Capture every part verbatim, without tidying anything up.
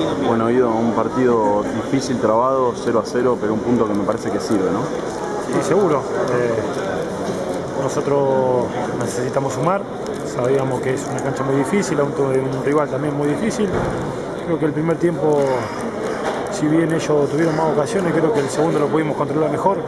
Bueno, Ido, un partido difícil, trabado, cero a cero, pero un punto que me parece que sirve, ¿no? Sí, seguro. Eh, nosotros necesitamos sumar, sabíamos que es una cancha muy difícil, un, un rival también muy difícil. Creo que el primer tiempo, si bien ellos tuvieron más ocasiones, creo que el segundo lo pudimos controlar mejor.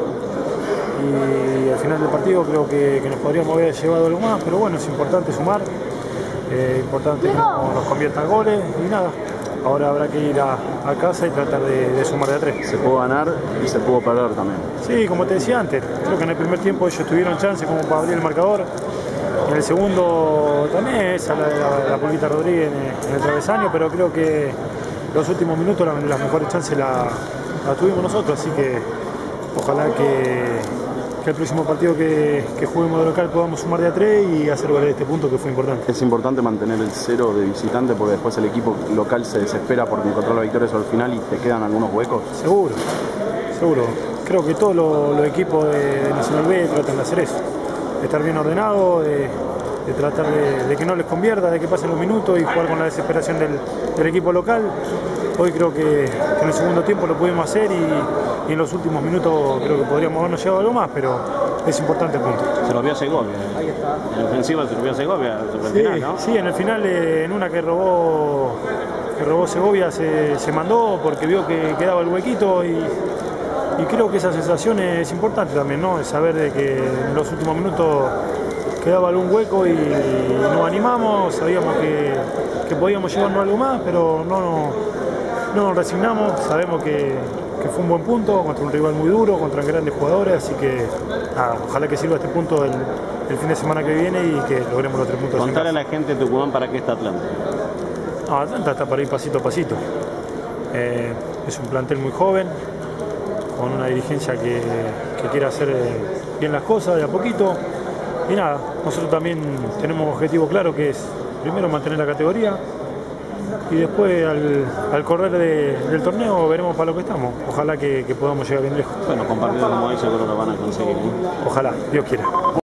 Y al final del partido creo que, que nos podríamos haber llevado algo más, pero bueno, es importante sumar, es eh, importante que no nos conviertan goles y nada. Ahora habrá que ir a, a casa y tratar de, de sumar de a tres. Se pudo ganar y se pudo perder también. Sí, como te decía antes, creo que en el primer tiempo ellos tuvieron chance como para abrir el marcador. En el segundo también esa la, la, la Pulguita Rodríguez en, en el travesaño, pero creo que los últimos minutos las la mejores chances las la tuvimos nosotros, así que ojalá que, que el próximo partido que, que juguemos de local podamos sumar de a tres y hacer valer este punto que fue importante. Es importante mantener el cero de visitante porque después el equipo local se desespera por encontrar la victoria sobre el final y te quedan algunos huecos. Seguro, seguro. Creo que todos los, los equipos de, de Nacional B tratan de hacer eso, de estar bien ordenados, de, de tratar de, de que no les convierta, de que pasen los minutos y jugar con la desesperación del, del equipo local. Hoy creo que, que en el segundo tiempo lo pudimos hacer y, y en los últimos minutos creo que podríamos habernos llevado algo más, pero es importante el punto. Se lo vio a Segovia. Ahí está. En ofensiva se lo vio a Segovia sobre el sí, final, ¿no? Sí, en el final, eh, en una que robó, que robó Segovia, se, se mandó porque vio que quedaba el huequito y, y creo que esa sensación es importante también, ¿no? Es saber de que en los últimos minutos quedaba algún hueco y, y nos animamos, sabíamos que, que podíamos llevarnos algo más, pero no, no, no nos resignamos, sabemos que, que fue un buen punto contra un rival muy duro, contra grandes jugadores, así que nada, ojalá que sirva este punto el, el fin de semana que viene y que logremos los tres puntos. Contarle a la gente de Tucumán para qué está Atlanta. No, Atlanta está para ir pasito a pasito. Eh, es un plantel muy joven, con una dirigencia que, que quiere hacer bien las cosas de a poquito. Y nada, nosotros también tenemos un objetivo claro que es primero mantener la categoría y después al, al correr de, del torneo veremos para lo que estamos. Ojalá que, que podamos llegar bien lejos. Bueno, con partidos como hoy seguro lo van a conseguir, ¿eh? Ojalá, Dios quiera.